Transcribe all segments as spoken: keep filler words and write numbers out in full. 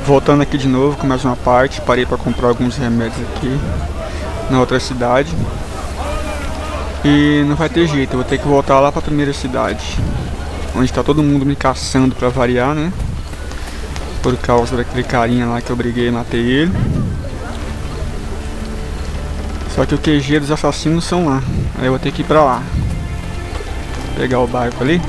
Voltando aqui de novo com mais uma parte. Parei para comprar alguns remédios aqui na outra cidade. E não vai ter jeito, eu vou ter que voltar lá para a primeira cidade, onde tá todo mundo me caçando para variar, né? Por causa daquele carinha lá que eu briguei e matei ele. Só que o Q G dos assassinos são lá. Aí eu vou ter que ir pra lá. Pegar o barco ali.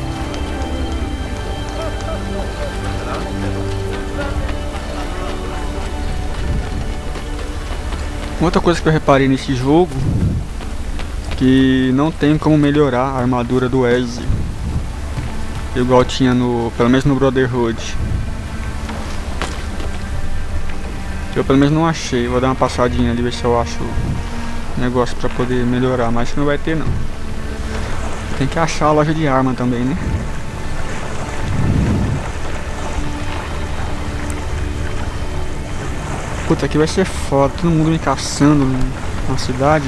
Outra coisa que eu reparei nesse jogo, que não tem como melhorar a armadura do Ezio, igual tinha no, pelo menos no Brotherhood. Eu pelo menos não achei. Vou dar uma passadinha ali, ver se eu acho negócio pra poder melhorar, mas acho que não vai ter não. Tem que achar a loja de arma também, né? Puta, aqui vai ser foda, todo mundo me caçando na cidade.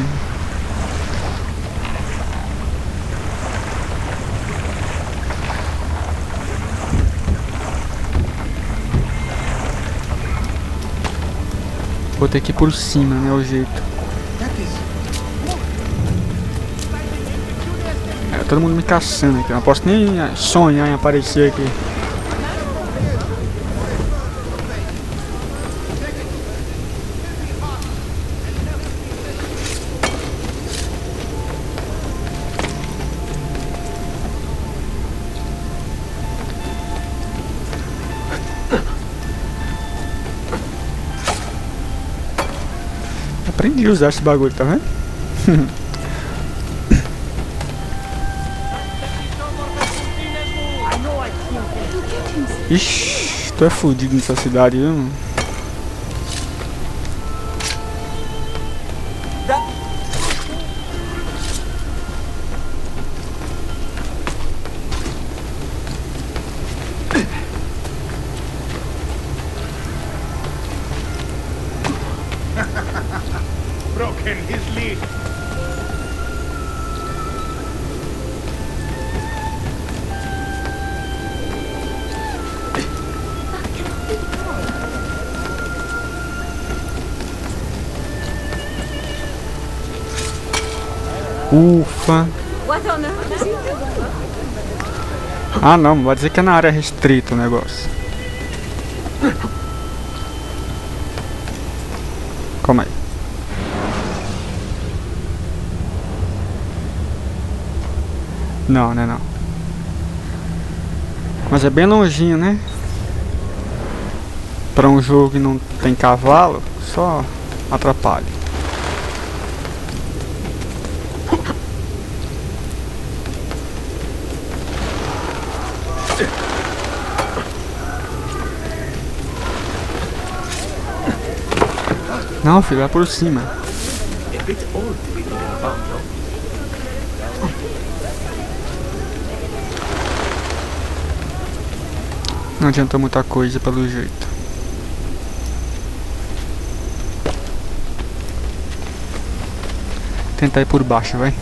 Vou ter que ir por cima, né, o jeito. É, todo mundo me caçando aqui, eu não posso nem sonhar em aparecer aqui. Aprendi a usar esse bagulho, tá vendo? Ixi, tu é fudido nessa cidade, viu, mano? Broken his lead. Ufa. Ah não, vai dizer que é na área restrita o negócio. Calma aí. Não, né não. Mas é bem longinho, né? Pra um jogo que não tem cavalo, só atrapalha. Não, filho, vai por cima. Não adianta muita coisa pelo jeito. Tentar ir por baixo, vai.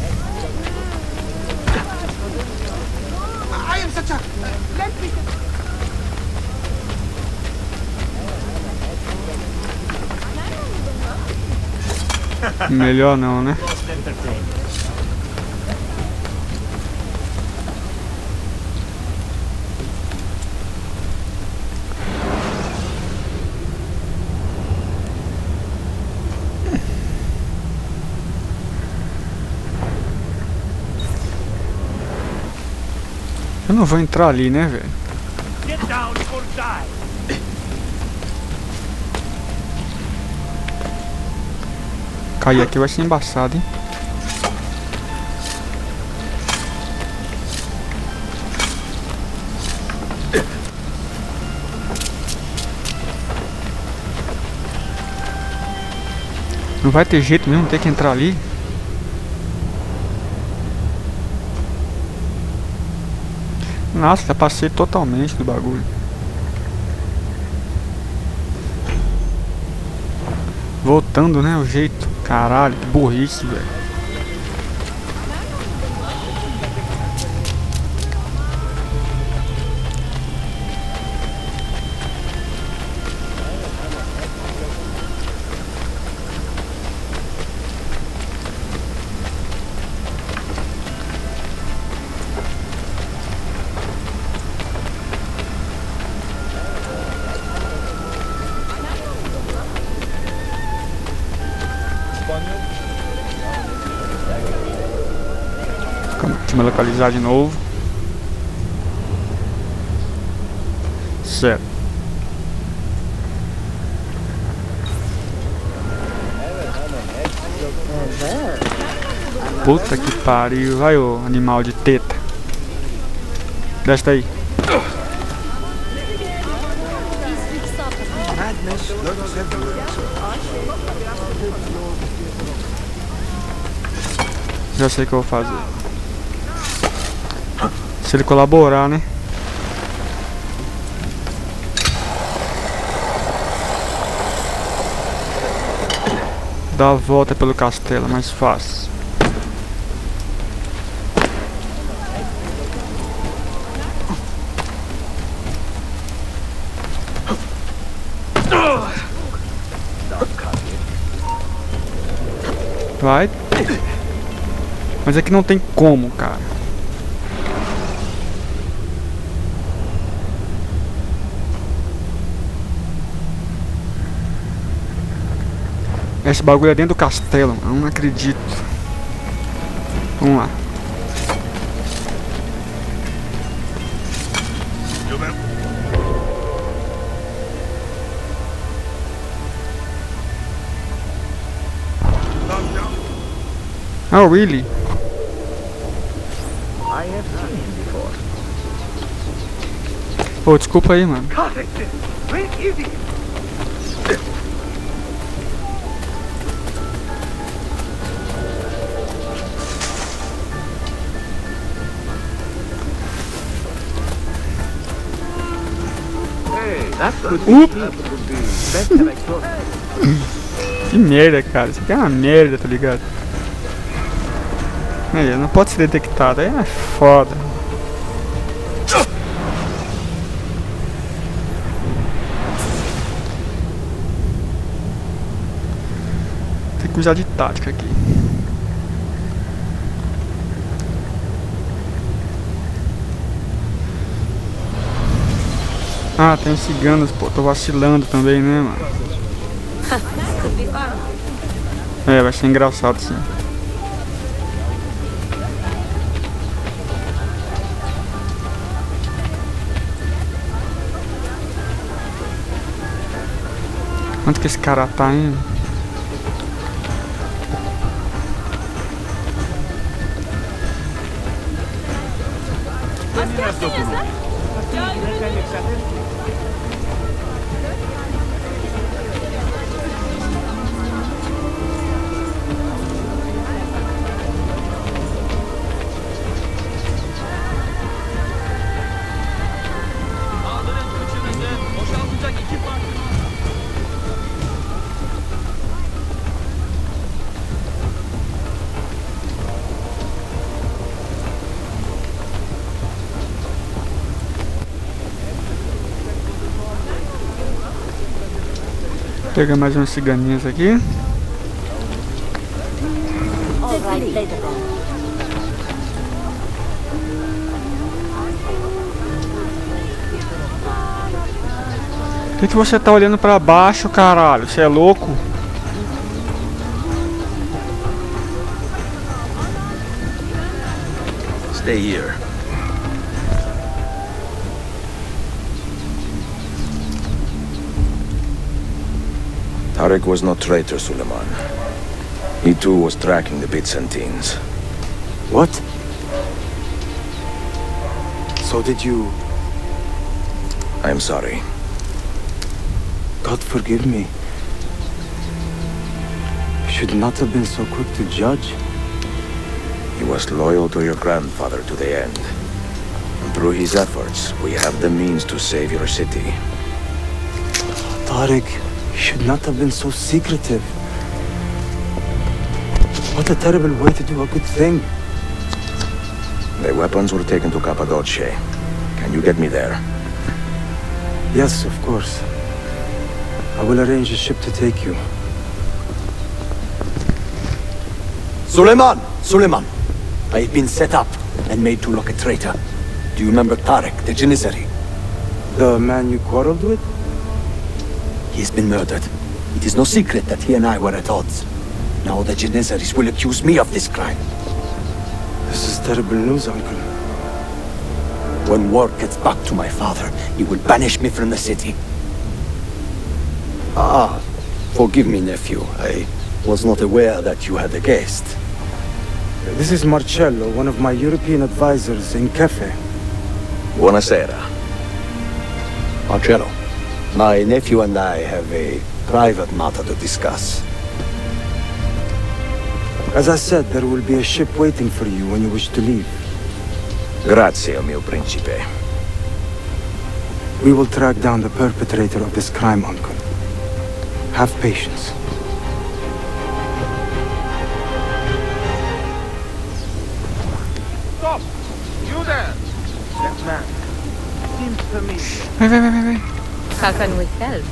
Melhor não, né? Eu não vou entrar ali, né, velho? Cair aqui vai ser embaçado, hein? Não vai ter jeito mesmo, ter que entrar ali. Nossa, já passei totalmente do bagulho. Voltando, né, o jeito. Caralho, que burrice, velho. localizar de novo. Certo. Puta que pariu, vai ô animal de teta. Desce daí. Já sei o que eu vou fazer. Se ele colaborar, né? Dá a volta pelo castelo, mais fácil. Vai. Mas aqui não tem como, cara. Esse bagulho é dentro do castelo. Eu não acredito. Vamos lá. Oh, really? Pô, desculpa aí, mano. Uh! Que merda, cara. Isso aqui é uma merda, tá ligado? Aí, não pode ser detectado. Aí é foda. Tem que usar de tática aqui. Ah, tem os ciganos, pô. Tô vacilando também, né, mano? É, vai ser engraçado, sim. Quanto que esse cara tá indo? Pega mais umas ciganinhas aqui. Por que, que você tá olhando pra baixo, caralho? Você é louco? Stay here. Tariq was no traitor, Suleiman. He too was tracking the Byzantines. What? So did you... I'm sorry. God forgive me. You should not have been so quick to judge. He was loyal to your grandfather to the end. And through his efforts, we have the means to save your city. Tariq, you should not have been so secretive. What a terrible way to do a good thing. The weapons were taken to Cappadocia. Can you get me there? Yes, of course. I will arrange a ship to take you. Suleiman! Suleiman! I've been set up and made to look a traitor. Do you remember Tariq, the Janissary? The man you quarreled with? He's been murdered. It is no secret that he and I were at odds. Now the Janissaries will accuse me of this crime. This is terrible news, Uncle. When word gets back to my father, he will banish me from the city. Ah, forgive me, nephew. I was not aware that you had a guest. This is Marcello, one of my European advisors in Cafe. Buonasera. Marcello, my nephew and I have a private matter to discuss. As I said, there will be a ship waiting for you when you wish to leave. Grazie, mio principe. We will track down the perpetrator of this crime, Uncle. Have patience. Stop! You there! That man seems familiar. Vai, vai, vai, vai, vai. How can we help?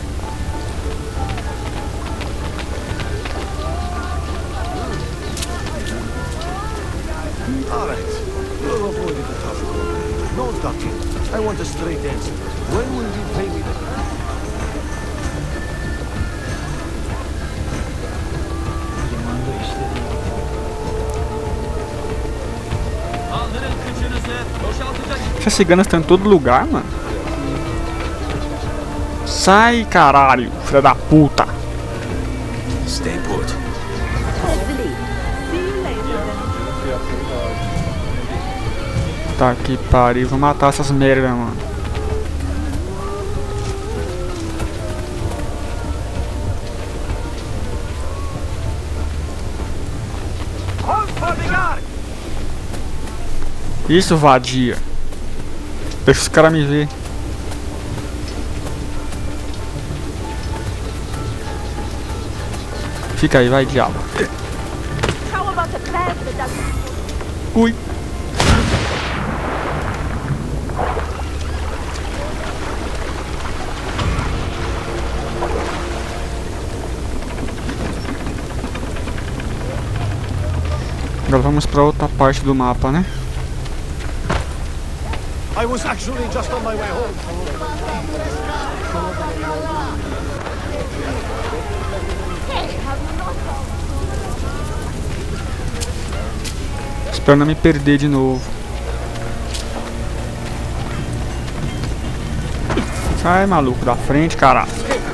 All right. You'll avoid the tough call. No ducking. I want a straight answer. When will you pay me the Essas ciganas estão em todo lugar, mano. Sai, caralho, filha da puta. Stay put. Tá que pariu, vou matar essas merda, mano. Isso, vadia. Deixa os caras me ver. Fica aí, vai, diabo. Ui. Agora vamos pra outra parte do mapa, né? I was actually just on my way home. Espero não me perder de novo. Sai, maluco, da frente, caralho.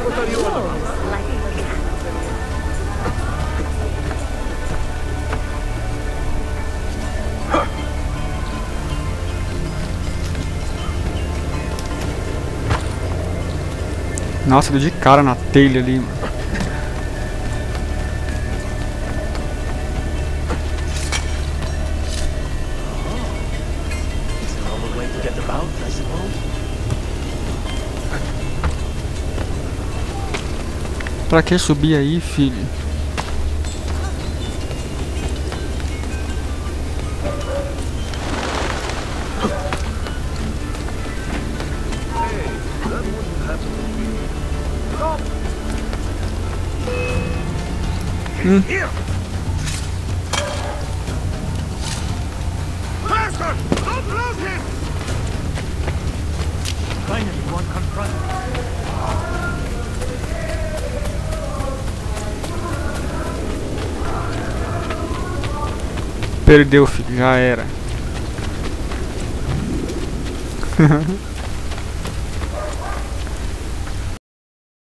Nossa, deu de cara na telha ali, mano. Pra que subir aí, filho? Hum. Bastard! Don't lose him! Finally, one confronted. Perdeu, filho, já era.